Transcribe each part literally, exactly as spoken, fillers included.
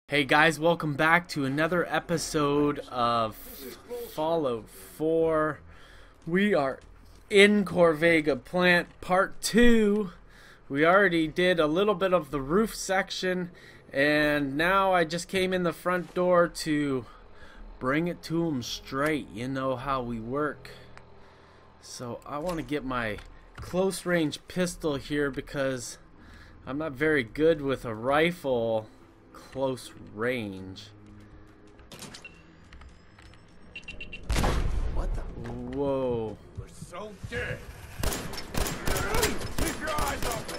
Hey guys, welcome back to another episode of Fallout four. We are in Corvega Plant Part two. We already did a little bit of the roof section, and now I just came in the front door to bring it to them straight. You know how we work. So I want to get my close range pistol here because I'm not very good with a rifle close range. What the? Whoa. We're so dead. Keep your eyes open.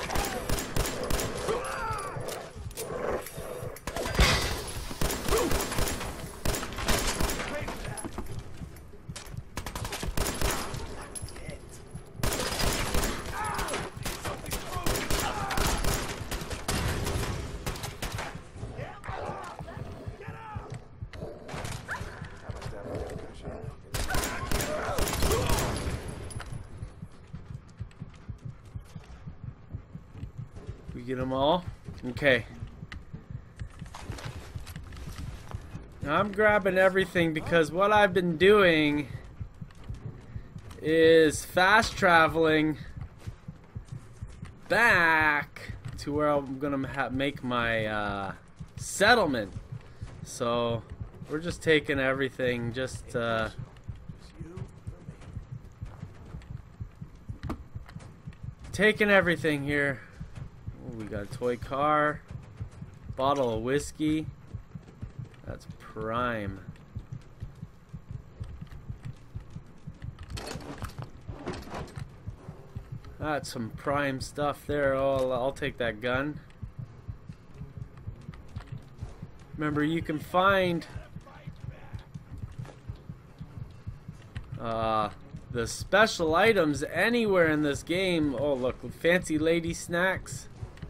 We get them all? Okay. Now I'm grabbing everything because what I've been doing is fast traveling back to where I'm gonna ha make my uh, settlement. So we're just taking everything, just uh, taking everything here. Ooh, we got a toy car, bottle of whiskey. That's prime. That's some prime stuff there. Oh, I'll, I'll take that gun. Remember, you can find uh, the special items anywhere in this game. Oh, look, fancy lady snacks.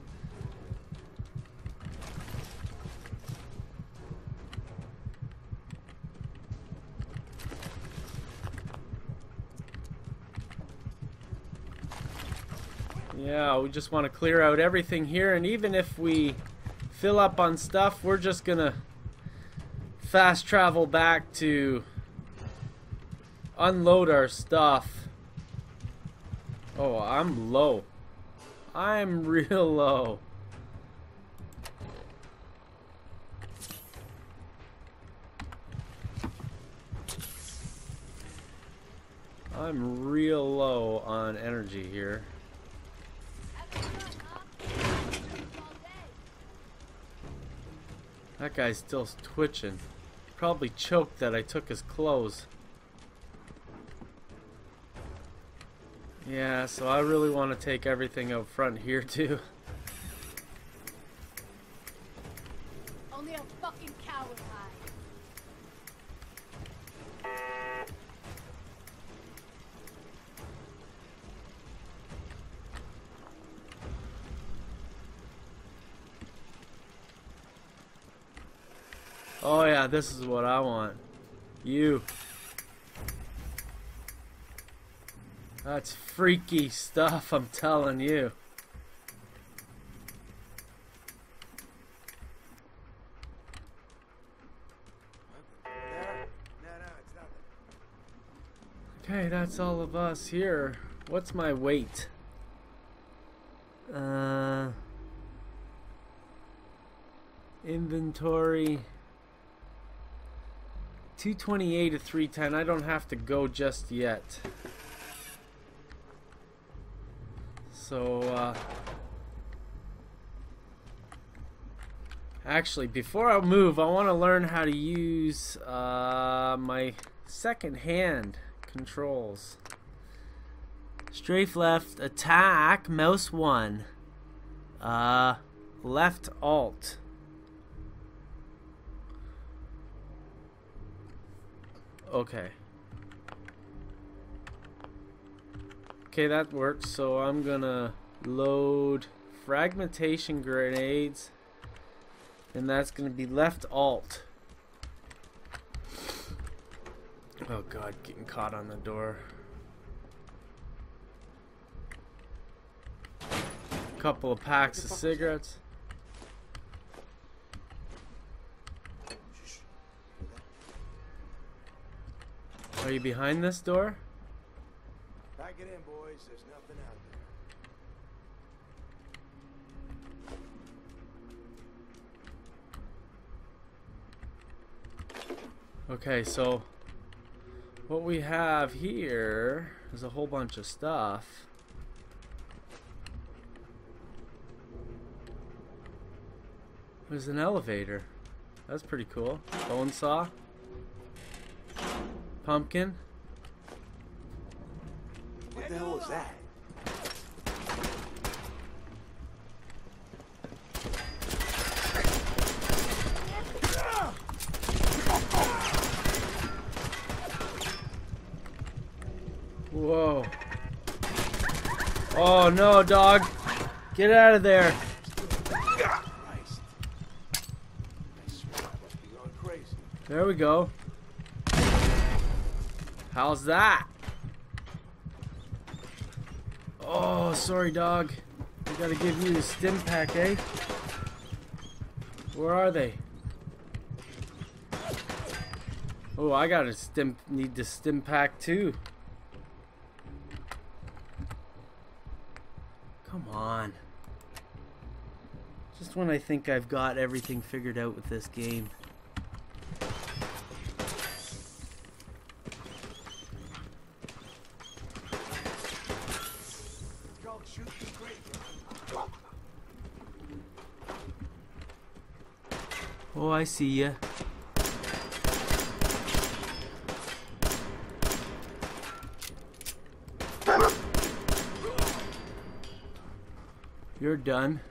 Yeah, we just want to clear out everything here, and even if we fill up on stuff, we're just gonna fast travel back to unload our stuff. Oh, I'm low. I'm real low. I'm real low on energy here. That guy's still twitching. Probably choked that I took his clothes. Yeah, so I really want to take everything out front here too. Only a fucking coward hide. Oh yeah, this is what I want. You. That's freaky stuff, I'm telling you. Okay, that's all of us here. What's my weight? Uh, inventory. two twenty-eight to three ten. I don't have to go just yet. So, uh, actually, before I move, I want to learn how to use uh, my second hand controls. Strafe left, attack, mouse one. Uh, left alt. Okay. Okay, that works. So I'm gonna load fragmentation grenades, and that's gonna be left alt. Oh god, getting caught on the door. Couple of packs of cigarettes. Are you behind this door? Pack it in, boys. There's nothing out there. Okay, so what we have here is a whole bunch of stuff. There's an elevator. That's pretty cool. Bone saw. Pumpkin. What the hell was that? Whoa. Oh no, dog. Get out of there. Christ. I swear I must be going crazy. There we go. How's that? Oh, sorry, dog. I gotta give you a stim pack, eh? Where are they? Oh, I gotta stim. Need the stim pack too. Come on. Just when I think I've got everything figured out with this game. Go shoot the graveyard. Oh, I see ya. You're done.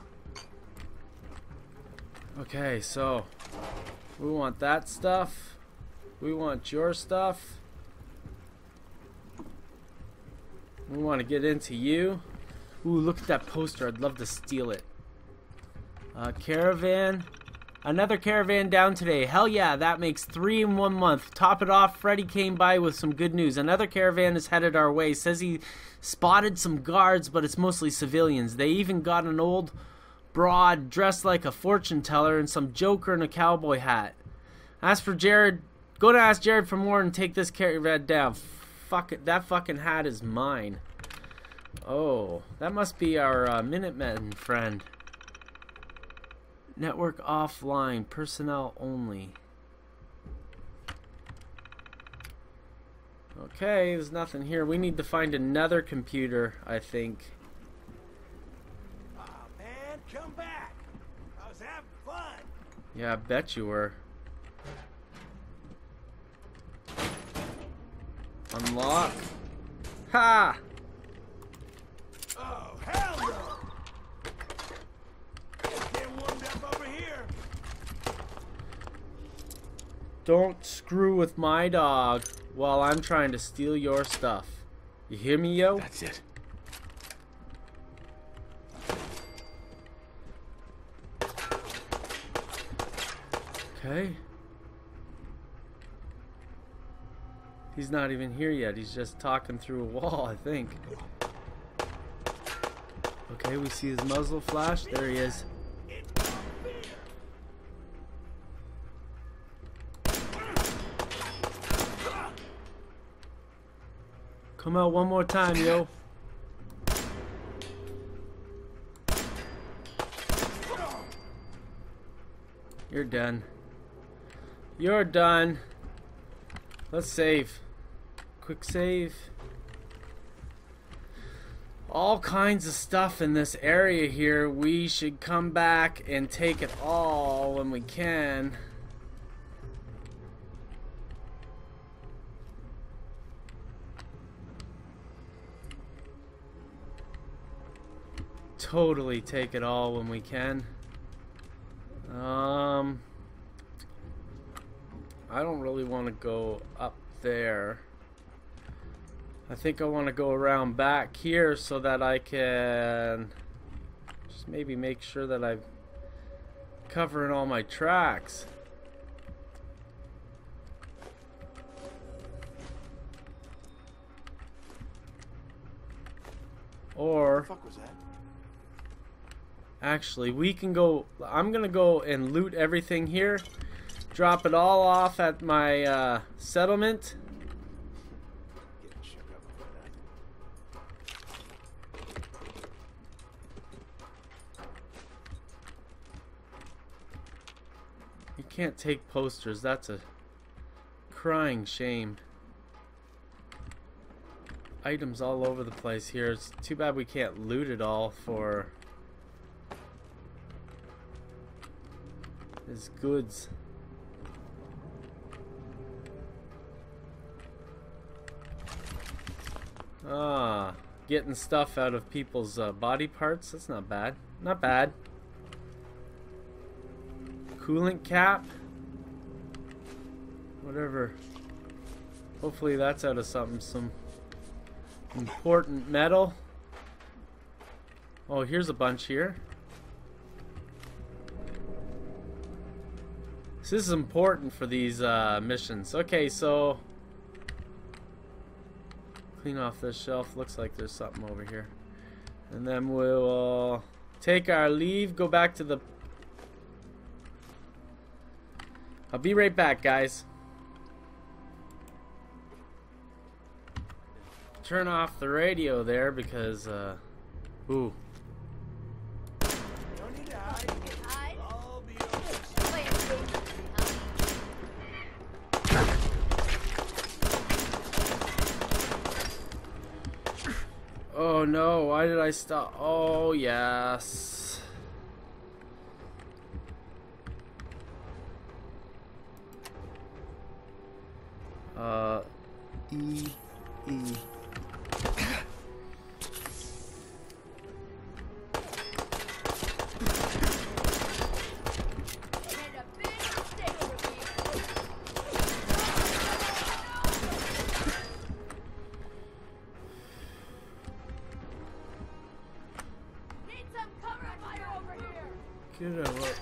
Okay, so we want that stuff. We want your stuff. We want to get into you. Ooh, look at that poster. I'd love to steal it. Uh, caravan. Another caravan down today. Hell yeah, that makes three in one month. Top it off, Freddy came by with some good news. Another caravan is headed our way. Says he spotted some guards, but it's mostly civilians. They even got an old broad dressed like a fortune teller and some joker in a cowboy hat. As for Jared, go to ask Jared for more and take this caravan down. Fuck it, that fucking hat is mine. Oh, that must be our uh, Minutemen friend. Network offline, personnel only. Okay, there's nothing here. We need to find another computer, I think. Aw, man, come back. I was having fun. Yeah, I bet you were. Unlock. Ha! Oh, hell no. Get warmed up over here. Don't screw with my dog while I'm trying to steal your stuff. You hear me, yo? That's it. Okay. He's not even here yet. He's just talking through a wall, I think. Okay, we see his muzzle flash. There he is. Come out one more time, yo. You're done. You're done. Let's save. Quick save. All kinds of stuff in this area here. We should come back and take it all when we can. Totally take it all when we can. Um, I don't really want to go up there. I think I want to go around back here so that I can just maybe make sure that I'm covering all my tracks. Or What the fuck was that? actually, we can go. I'm gonna go and loot everything here, drop it all off at my uh, settlement, You can't take posters. That's a crying shame. Items all over the place here. It's too bad we can't loot it all for his goods. Ah, getting stuff out of people's uh, body parts. That's not bad. Not bad. Coolant cap. Whatever. Hopefully that's out of something. Some important metal. Oh, here's a bunch here. This is important for these uh, missions. Okay, so clean off this shelf. Looks like there's something over here. And then we'll uh, take our leave, go back to the... I'll be right back, guys. Turn off the radio there because, uh... Ooh. Don't need to hide. Hide? I'll be over. Play it safe, huh? Oh no, why did I stop? Oh yes. Uh, E, E. Made a big mistake, rookie. Need some cover fire over here. Get out.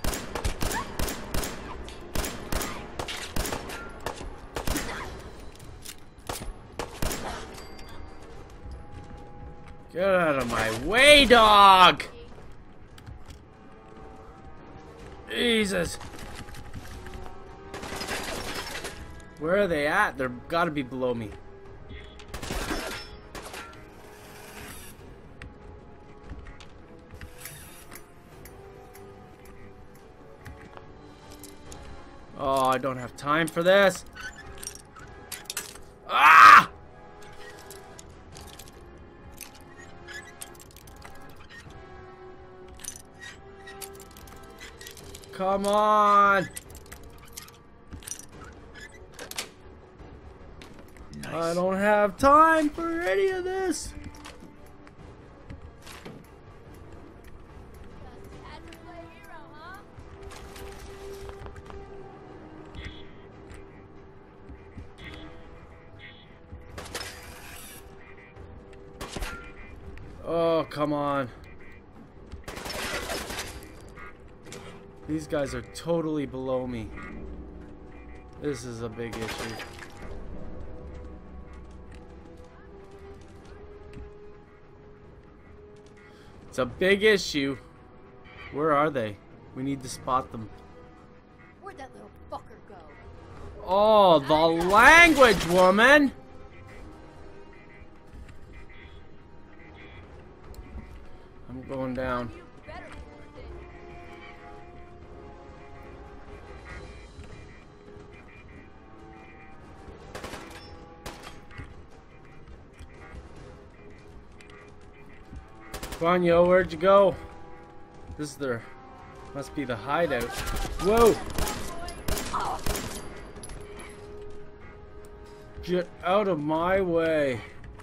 Get out of my way, dog! Jesus. Where are they at? They're gotta be below me. Oh, I don't have time for this. Ah! Come on! Nice. I don't have time for any of this. Just had to play hero, huh? Oh, come on. These guys are totally below me. This is a big issue. It's a big issue. Where are they? We need to spot them. Where'd that little fucker go? Oh, the language, woman! I'm going down. You better force it. Come on, yo, where'd you go? This is their... must be the hideout. Whoa! Get out of my way.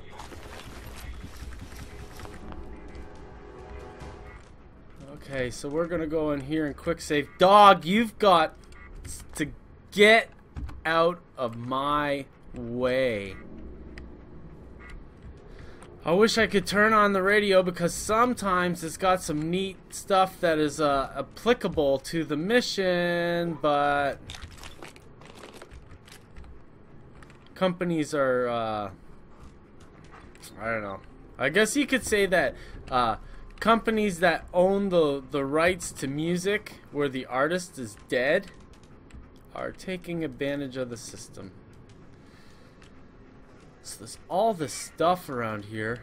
Okay, so we're gonna go in here and quick save. Dog, you've got to get out of my way. I wish I could turn on the radio because sometimes it's got some neat stuff that is uh, applicable to the mission, but companies are, uh, I don't know. I guess you could say that uh, companies that own the, the rights to music where the artist is dead are taking advantage of the system. So there's all this stuff around here,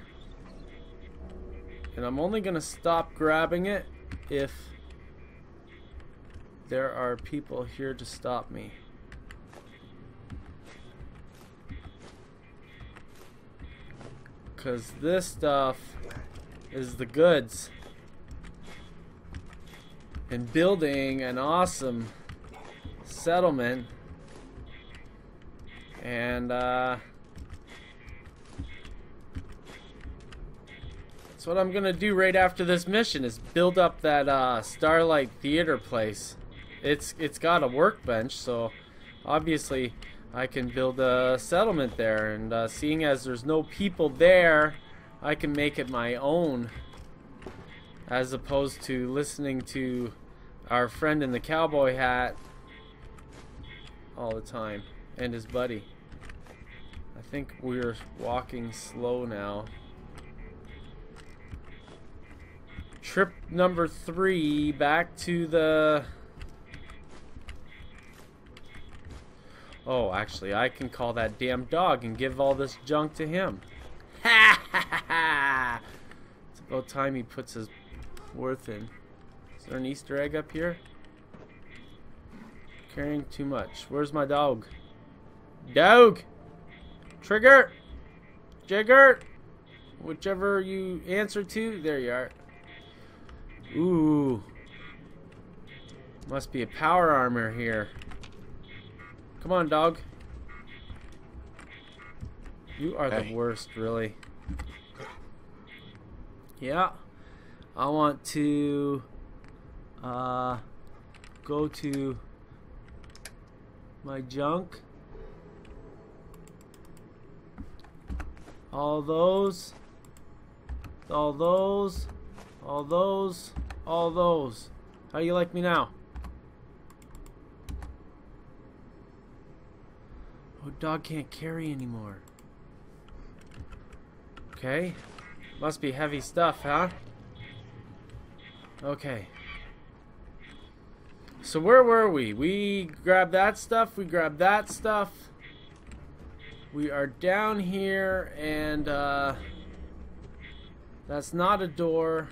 and I'm only gonna stop grabbing it if there are people here to stop me. Because this stuff is the goods. And building an awesome settlement. And, uh... that's what I'm gonna do right after this mission, is build up that, uh, Starlight Theater place. It's, it's got a workbench, so obviously I can build a settlement there, and uh, seeing as there's no people there, I can make it my own, as opposed to listening to our friend in the cowboy hat all the time, and his buddy. I think we're walking slow now. Trip number three, back to the... Oh, actually, I can call that damn dog and give all this junk to him. Ha ha ha! It's about time he puts his worth in. Is there an Easter egg up here? Carrying too much. Where's my dog? Dog! Trigger! Jigger! Whichever you answer to, there you are. Ooh. Must be a power armor here. Come on, dog. You are Hey. the worst, really. Yeah. I want to uh, go to my junk. All those. All those. All those. All those. How you like me now? Oh, dog can't carry anymore. Okay. Must be heavy stuff, huh? Okay. So where were we? We grabbed that stuff. We grabbed that stuff. We are down here, and uh, that's not a door.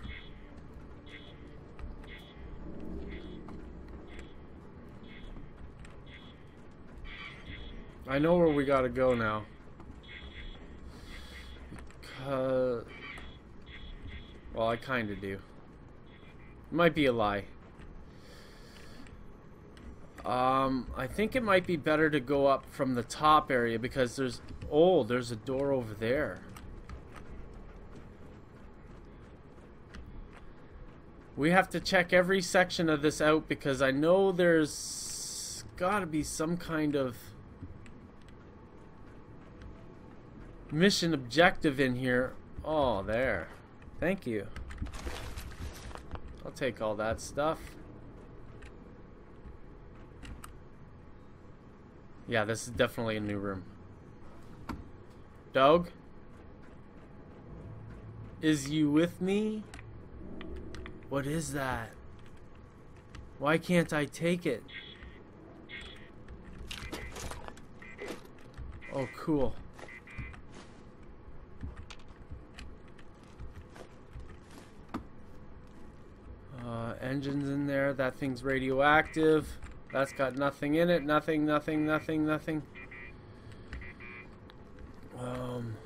I know where we gotta go now. Because, well, I kinda do. Might be a lie. Um, I think it might be better to go up from the top area because there's, oh, there's a door over there. We have to check every section of this out because I know there's gotta be some kind of mission objective in here. Oh, there. Thank you. I'll take all that stuff. Yeah, this is definitely a new room. Dog? Is you with me? What is that? Why can't I take it? Oh, cool. Uh, engines in there. That thing's radioactive. That's got nothing in it. Nothing, nothing, nothing, nothing. Um,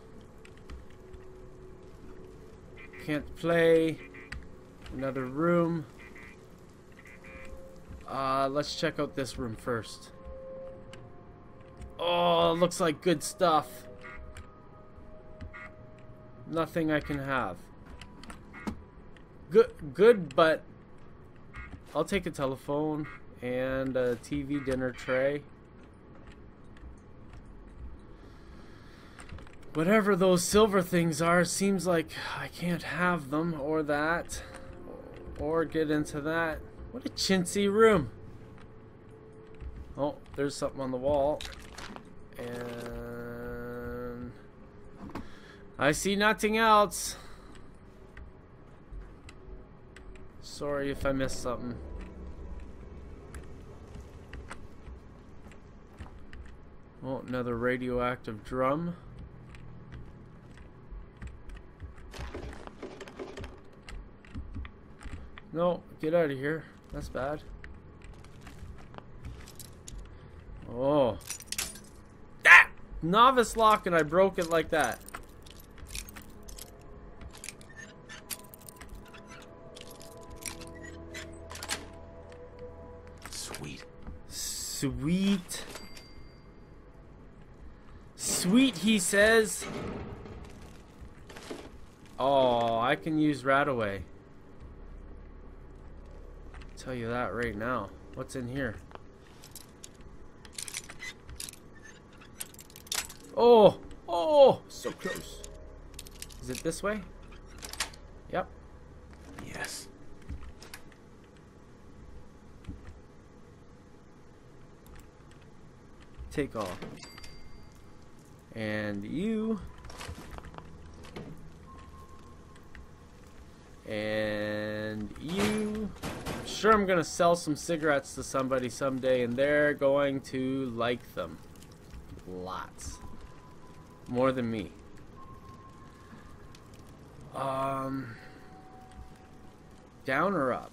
can't play. Another room. Uh, let's check out this room first. Oh, looks like good stuff. Nothing I can have. Good, good, but I'll take a telephone and a T V dinner tray. Whatever those silver things are, seems like I can't have them, or that, or get into that. What a chintzy room. Oh, there's something on the wall. And I see nothing else. Sorry if I missed something. Oh, another radioactive drum. No, get out of here. That's bad. novice lock and I broke it like that. Sweet. Sweet. Sweet, he says. Oh, I can use Radaway. Tell you that right now. What's in here? Oh, oh, so close. Is it this way? Yep. Yes. Take off. And you. And you. I'm sure I'm gonna sell some cigarettes to somebody someday and they're going to like them. Lots. More than me. Um, down or up?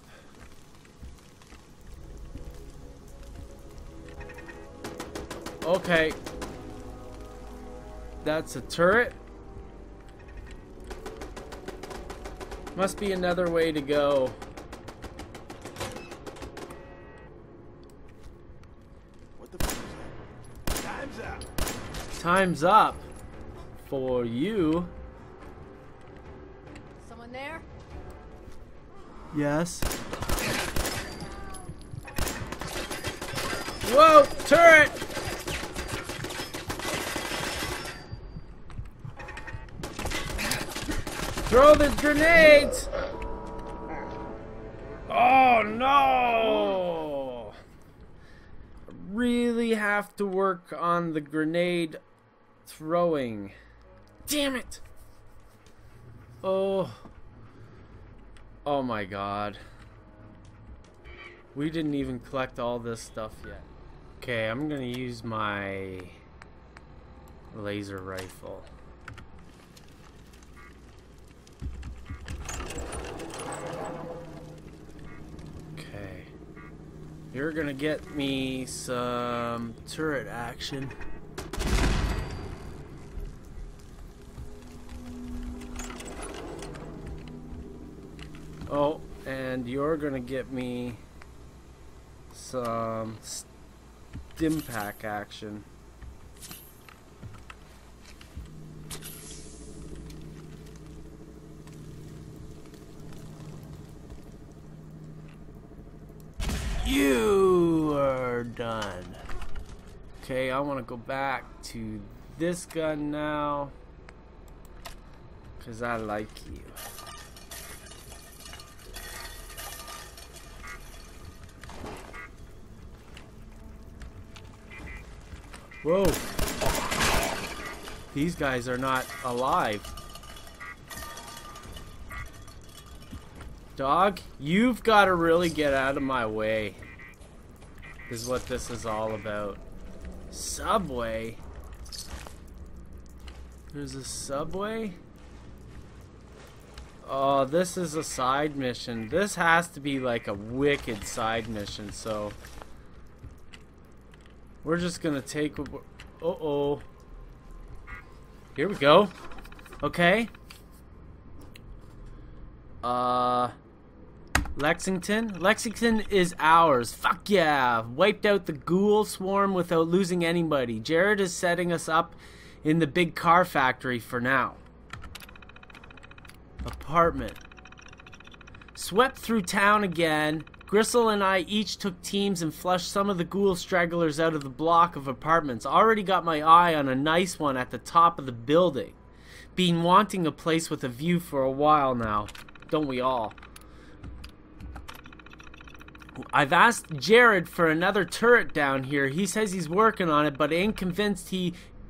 Okay. That's a turret. Must be another way to go. What the fuck is that? Time's up. Time's up for you. Someone there? Yes. Whoa, turret! Throw the grenades! Oh no! I really have to work on the grenade throwing. Damn it! Oh. Oh my god. We didn't even collect all this stuff yet. Okay, I'm gonna use my laser rifle. Okay. You're gonna get me some turret action. Oh, and you're gonna get me some stim pack action. You are done. Okay, I want to go back to this gun now, because I like you. Whoa. These guys are not alive. Dog, you've got to really get out of my way. Is what this is all about. Subway? There's a subway? Oh, this is a side mission. This has to be like a wicked side mission, so we're just gonna take. Uh-oh. Here we go. Okay. Uh, Lexington? Lexington is ours. Fuck yeah. Wiped out the ghoul swarm without losing anybody. Jared is setting us up in the big car factory for now. Apartment. Swept through town again. Gristle and I each took teams and flushed some of the ghoul stragglers out of the block of apartments. Already got my eye on a nice one at the top of the building. Been wanting a place with a view for a while now. Don't we all? I've asked Jared for another turret down here. He says he's working on it, but ain't convinced he...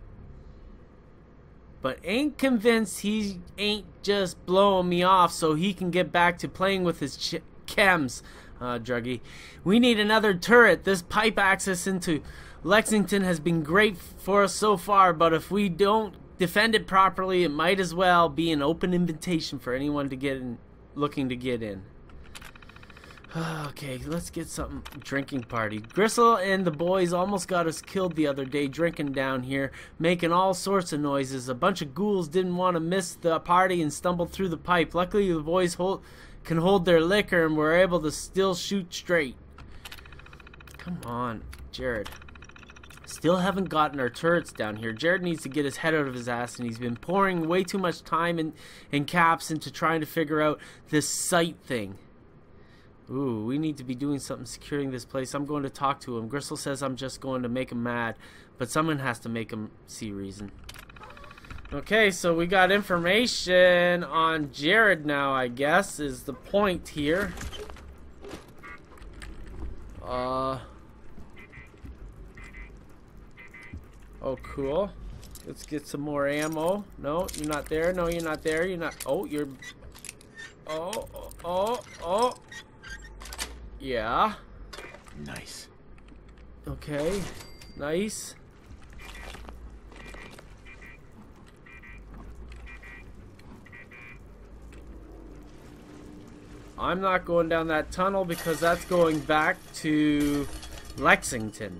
But ain't convinced he ain't just blowing me off so he can get back to playing with his ch chems. Uh, druggy. We need another turret. This pipe access into Lexington has been great for us so far, but if we don't defend it properly, it might as well be an open invitation for anyone to get in, looking to get in. Okay, let's get something. Drinking party. Gristle and the boys almost got us killed the other day drinking down here, making all sorts of noises. A bunch of ghouls didn't want to miss the party and stumbled through the pipe. Luckily, the boys hold, can hold their liquor and were able to still shoot straight. Come on, Jared. Still haven't gotten our turrets down here. Jared needs to get his head out of his ass, and he's been pouring way too much time and, and caps into trying to figure out this sight thing. Ooh, we need to be doing something securing this place. I'm going to talk to him. Gristle says I'm just going to make him mad, but someone has to make him see reason. Okay, so we got information on Jared now, I guess, is the point here. Uh... Oh, cool. Let's get some more ammo. No, you're not there. No, you're not there. You're not... Oh, you're... Oh, oh, oh, oh. Yeah. Nice. Okay. Nice. I'm not going down that tunnel because that's going back to Lexington.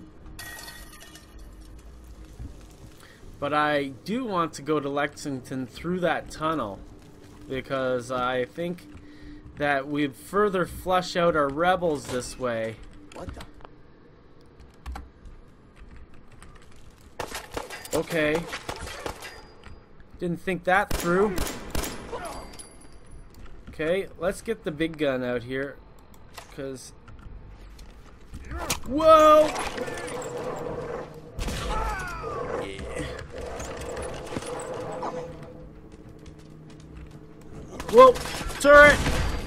But I do want to go to Lexington through that tunnel because I think that we further flush out our rebels this way. What the? Okay. Didn't think that through. Okay, let's get the big gun out here. Because... Whoa! Yeah. Whoa! Turret!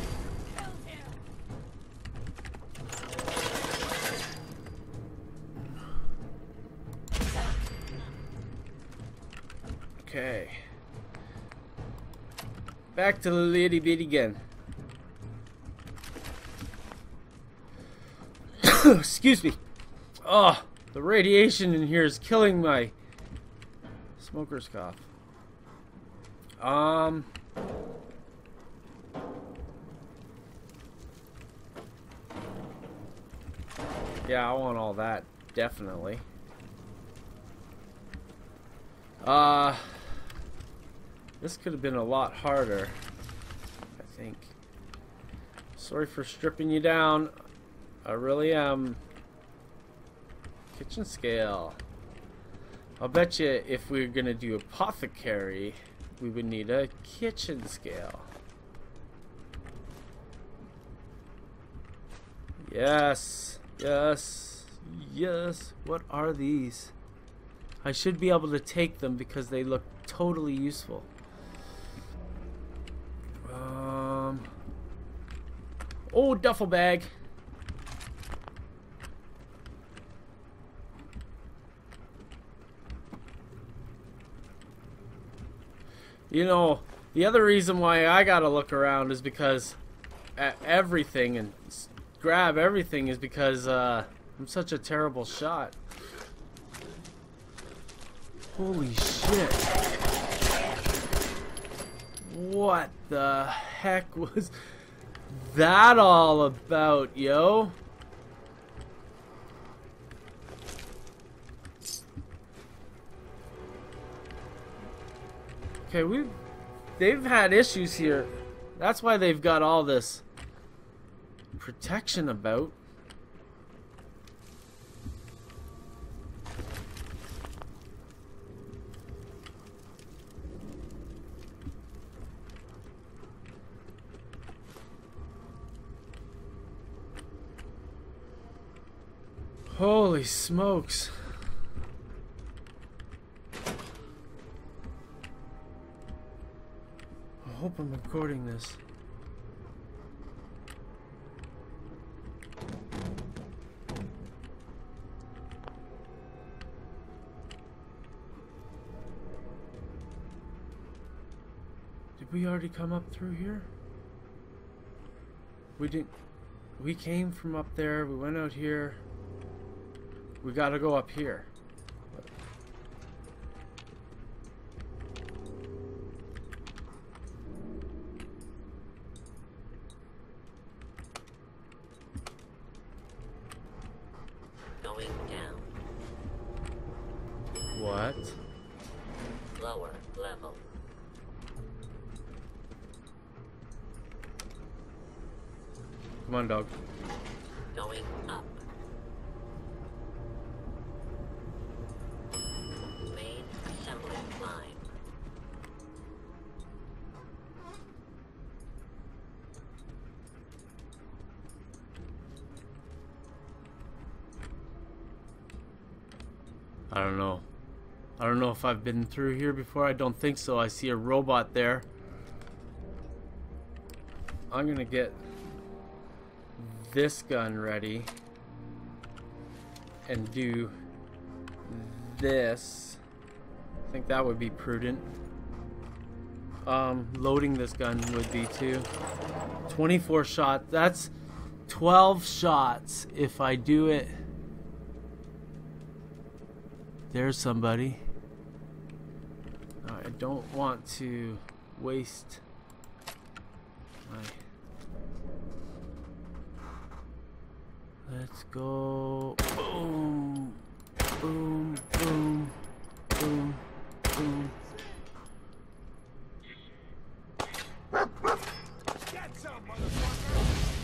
Okay. Back to the litty bitty gun. Excuse me. Oh, the radiation in here is killing my smoker's cough. Um. Yeah, I want all that, definitely. Uh, this could have been a lot harder, I think. Sorry for stripping you down. I really am. Kitchen scale. I'll bet you if we we're gonna do apothecary, we would need a kitchen scale. Yes, yes, yes. What are these? I should be able to take them because they look totally useful. Um. Oh, duffel bag. You know, the other reason why I gotta look around is because at everything and grab everything is because uh, I'm such a terrible shot. Holy shit. What the heck was that all about, yo? Okay, we they've had issues here. That's why they've got all this protection about. Holy smokes. I hope I'm recording this. Did we already come up through here? We didn't. We came from up there. We went out here. We gotta go up here. What? Lower level. Come on, dog. Going up. Main assembly line. I don't know. I don't know if I've been through here before. I don't think so. I see a robot there. I'm gonna get this gun ready and do this. I think that would be prudent. Um, loading this gun would be too. twenty-four shots. That's twelve shots if I do it. There's somebody. I don't want to waste my... Let's go. Boom. Boom. Boom. Boom. Boom. Get some, motherfucker!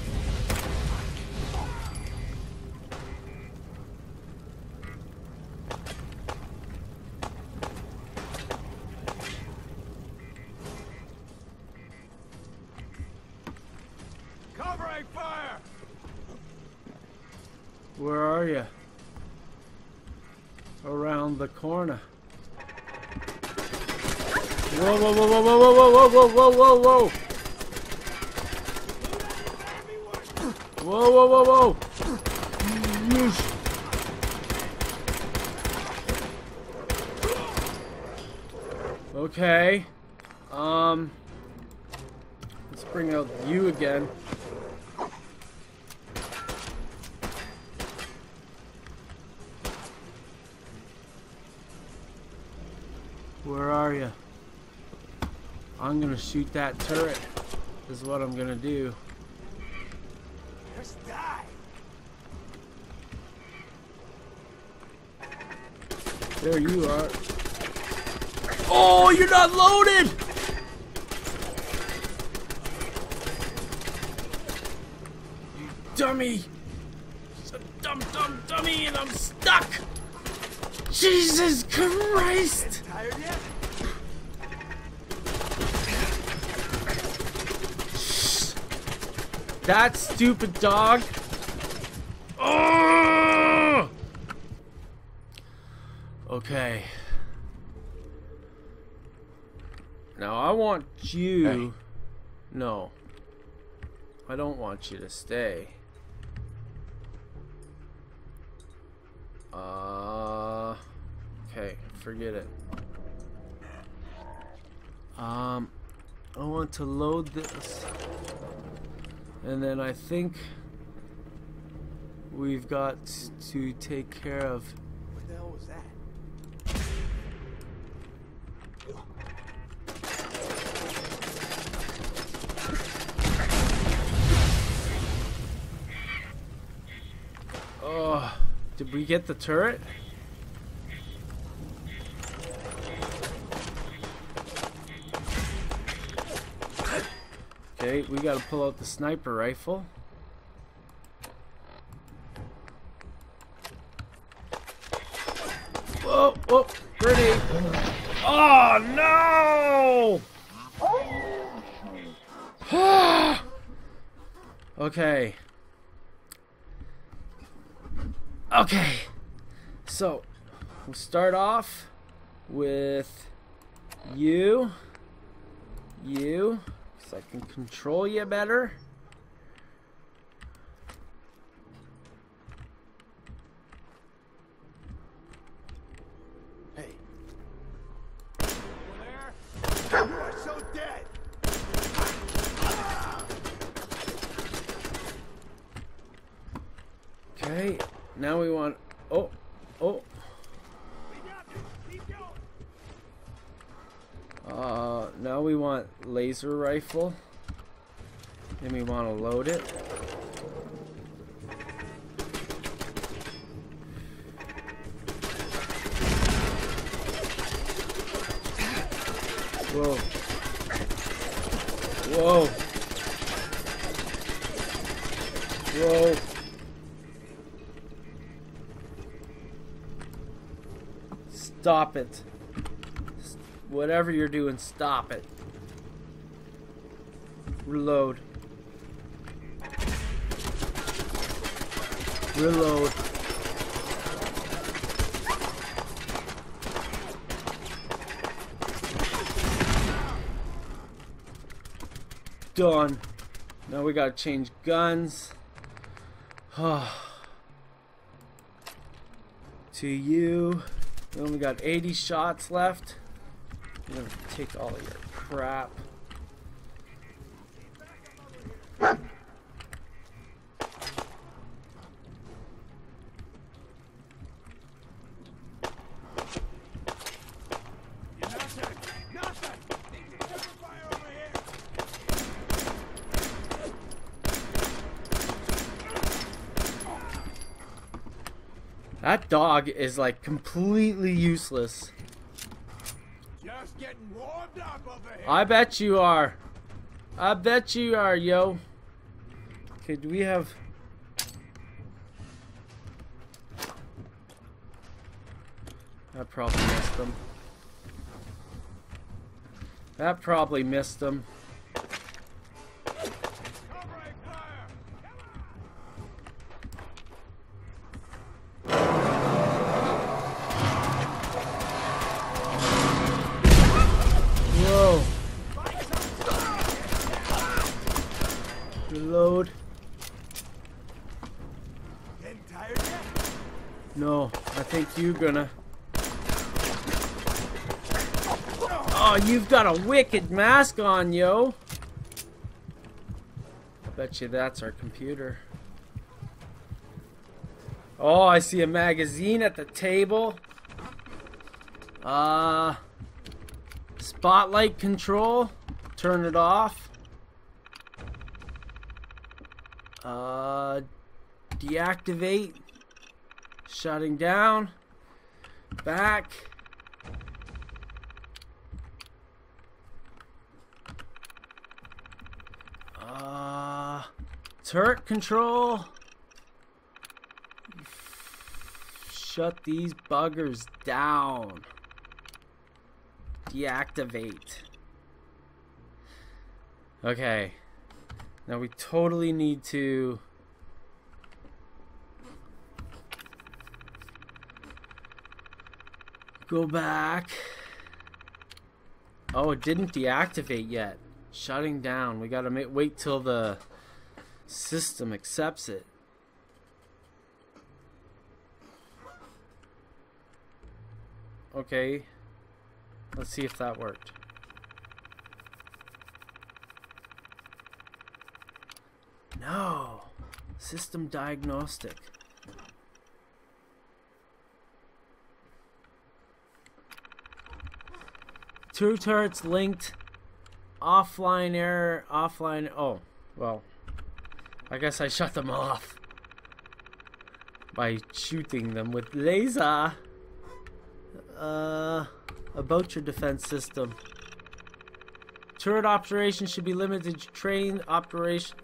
Covering fire! Where are you? Around the corner. Whoa, whoa, whoa, whoa, whoa, whoa, whoa, whoa, whoa, whoa, whoa. Whoa, whoa, whoa, whoa. Yeesh. Okay. Um. Let's bring out you again. Where are you? I'm gonna shoot that turret. Is what I'm gonna do. Just die! There you are. Oh, you're not loaded! You dummy! It's a dumb, dumb dummy, and I'm stuck! Jesus Christ! Tired yet? That stupid dog! Oh! Okay. Now I want you... Hey. No. I don't want you to stay. Uh... Okay, forget it. Um... I want to load this. And then I think we've got to take care of... What the hell was that? Oh, did we get the turret? Okay, we gotta pull out the sniper rifle. Whoa, whoa, grenade! Oh no! Okay. Okay. So, we'll start off with you. You. So I can control you better. Hey. Over there? You are so dead! Okay, now we want... Oh, oh. We got this! Keep going! Uh, now we want laser rifle. Then we want to load it. Whoa. Whoa. Whoa. Stop it. Whatever you're doing, stop it. Reload. Reload. Done. Now we gotta change guns. To you. We only got eighty shots left. I'm gonna take all of your crap. That dog is like completely useless. Just getting warmed up over here. I bet you are. I bet you are, yo. Okay, do we have... That probably missed them. That probably missed them. Whoa. Reload. Getting tired yet? No, I think you're gonna... Oh, you've got a wicked mask on, yo. I bet you that's our computer. Oh, I see a magazine at the table. Uh, spotlight control. Turn it off. Uh, deactivate. Shutting down. Back. Uh, turret control. Shut these buggers down. Deactivate. Okay. Now we totally need to... go back. Oh, it didn't deactivate yet. Shutting down. We gotta ma- wait till the system accepts it. Okay. Let's see if that worked. No. System diagnostic. Two turrets linked. Offline error. Offline. Oh, well. I guess I shut them off by shooting them with laser. Uh, about your defense system. Turret operation should be limited to train operation.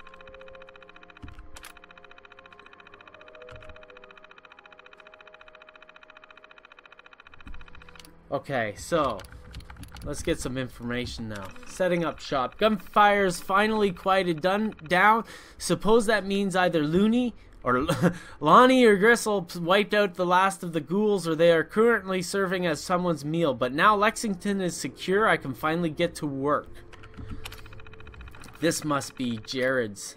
Okay, so let's get some information now. Setting up shop. Gunfire's finally quieted done down. Suppose that means either Looney or Lonnie or Gristle wiped out the last of the ghouls, or they are currently serving as someone's meal. But now Lexington is secure. I can finally get to work. This must be Jared's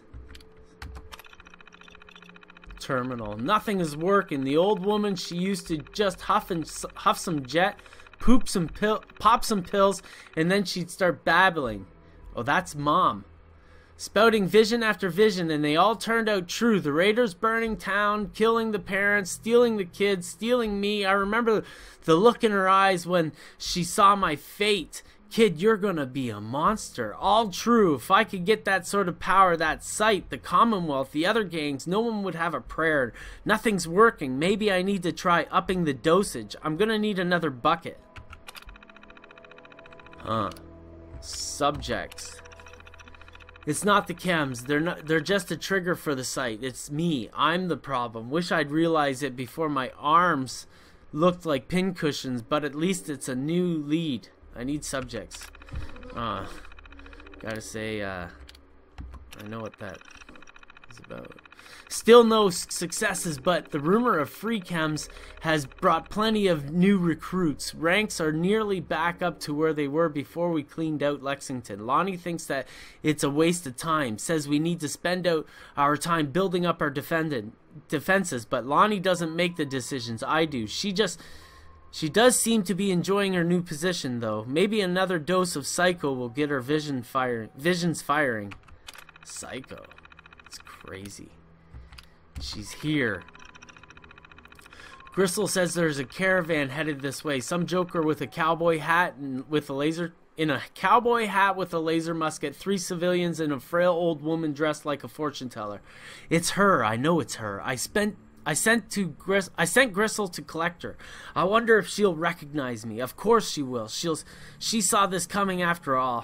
terminal. Nothing is working. The old woman, she used to just huff and huff some jet, poop some pill, pop some pills, and then she'd start babbling. Oh, that's Mom. Spouting vision after vision, and they all turned out true. The raiders burning town, killing the parents, stealing the kids, stealing me. I remember the look in her eyes when she saw my fate. Kid, you're gonna be a monster. All true. If I could get that sort of power, that sight, the Commonwealth, the other gangs, no one would have a prayer. Nothing's working. Maybe I need to try upping the dosage. I'm gonna need another bucket. Huh. Subjects. It's not the chems. They're not. They're just a trigger for the site. It's me. I'm the problem. Wish I'd realized it before my arms looked like pincushions, but at least it's a new lead. I need subjects. Uh, gotta say, uh, I know what that is about. Still no successes, but the rumor of free chems has brought plenty of new recruits. Ranks are nearly back up to where they were before we cleaned out Lexington. Lonnie thinks that it's a waste of time, says we need to spend out our time building up our defendant defenses, but Lonnie doesn't make the decisions. I do. She just... She does seem to be enjoying her new position, though. Maybe another dose of Psycho will get her vision fire, visions firing. Psycho. It's crazy. She's here. Gristle says there's a caravan headed this way. Some joker with a cowboy hat and with a laser... In a cowboy hat with a laser musket, three civilians, and a frail old woman dressed like a fortune teller. It's her. I know it's her. I spent... I sent to Gris I sent Gristle to collect her. I wonder if she'll recognize me. Of course she will. She'll she saw this coming after all.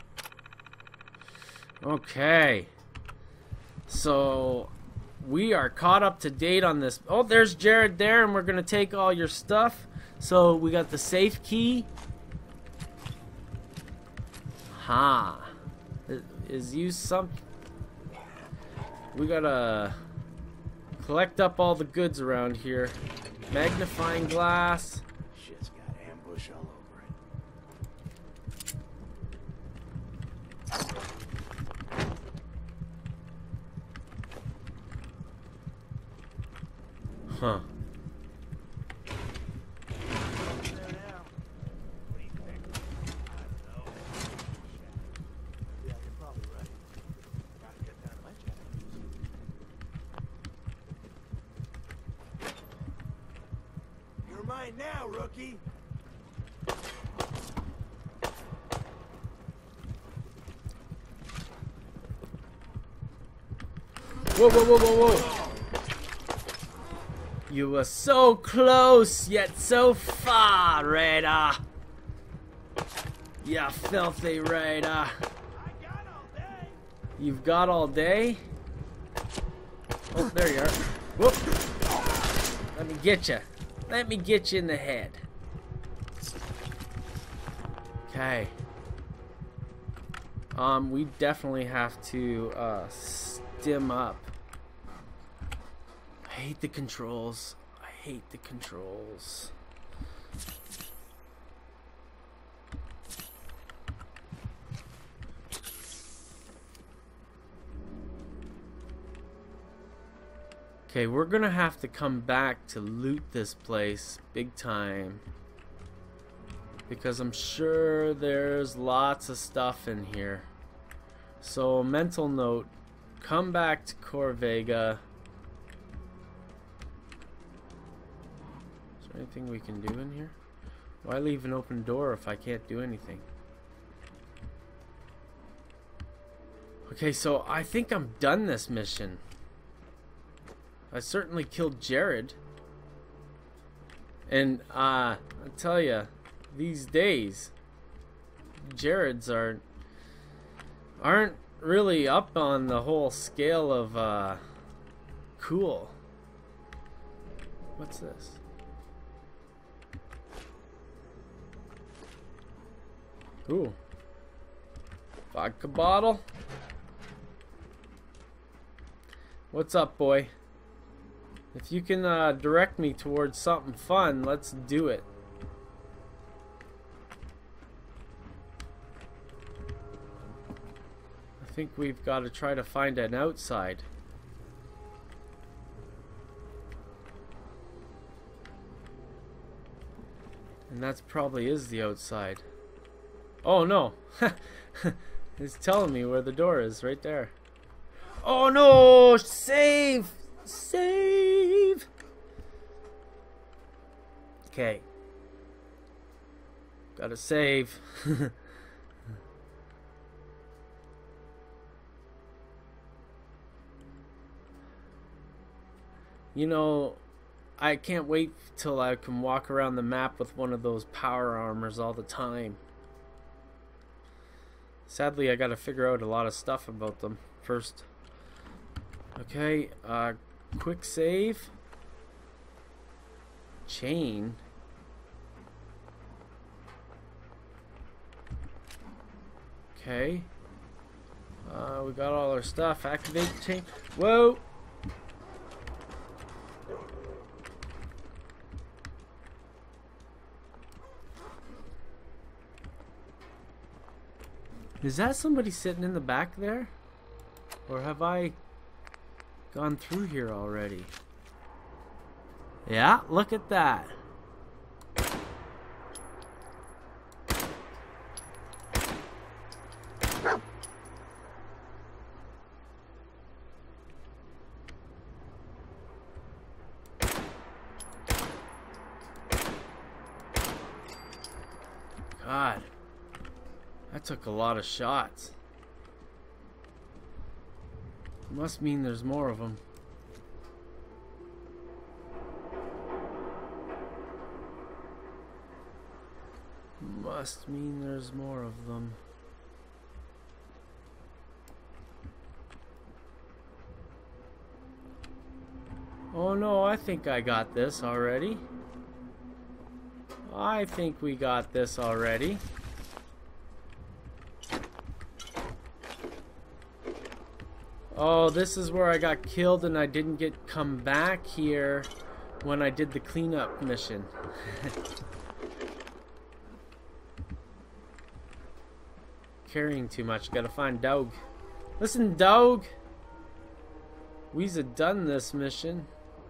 Okay. So we are caught up to date on this. Oh, there's Jared there, and we're gonna take all your stuff. So we got the safe key. Ha. Is, is you some we gotta collect up all the goods around here. Magnifying glass. Shit's got ambush all over it. Huh. Now, rookie. Whoa, whoa, whoa, whoa, whoa. You were so close, yet so far, Raider. You filthy Raider. I got all day. You've got all day? Oh, there you are. Whoop. Let me get you. Let me get you in the head. Okay. Um, we definitely have to uh, stim up. I hate the controls. I hate the controls. Okay, we're gonna have to come back to loot this place big time, because I'm sure there's lots of stuff in here. So, mental note, come back to Corvega. Is there anything we can do in here? Why leave an open door if I can't do anything? Okay, so I think I'm done this mission. I certainly killed Jared. And, uh, I tell ya, these days, Jareds are, aren't really up on the whole scale of, uh, cool. What's this? Ooh. Vodka bottle? What's up, boy? If you can uh, direct me towards something fun, let's do it. I think we've got to try to find an outside. And that probably is the outside. Oh no! It's telling me where the door is, right there. Oh no! Save! Save! Okay. Gotta save. You know, I can't wait till I can walk around the map with one of those power armors all the time. Sadly, I gotta figure out a lot of stuff about them first. Okay, uh, quick save. Chain. Okay. Uh, we got all our stuff. Activate the chain. Whoa! Is that somebody sitting in the back there? Or have I gone through here already? Yeah, look at that. God. That took a lot of shots. Must mean there's more of them. Must mean there's more of them. Oh no, I think I got this already. I think we got this already. Oh, this is where I got killed and I didn't get come back here when I did the cleanup mission. Carrying too much. Gotta find Doug. Listen, Doug. We've done this mission.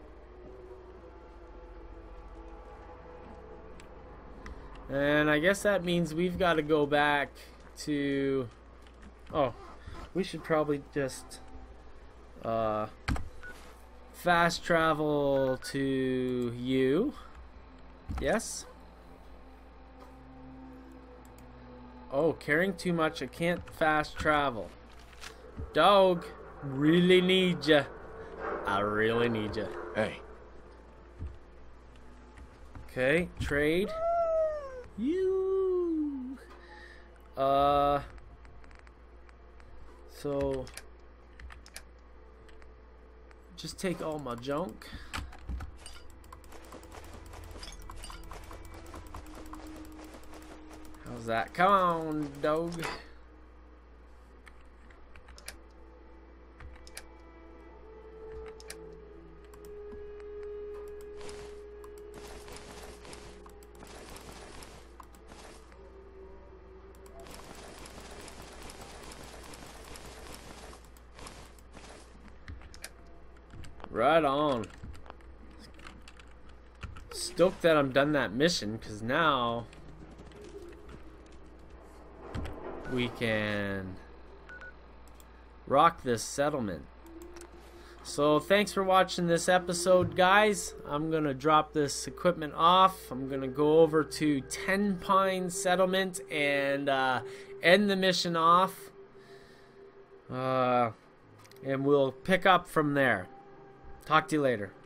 And I guess that means we've got to go back to... Oh, we should probably just... Uh, fast travel to you. Yes. Oh, carrying too much. I can't fast travel. Dog, really need ya. I really need ya. Hey. Okay, trade. You. Uh. So. Just take all my junk. How's that? Come on, dog. Right on. Stoked that I'm done that mission, because now we can rock this settlement. So thanks for watching this episode, guys. I'm gonna drop this equipment off. I'm gonna go over to Ten Pine Settlement and uh, end the mission off, uh, and we'll pick up from there. Talk to you later.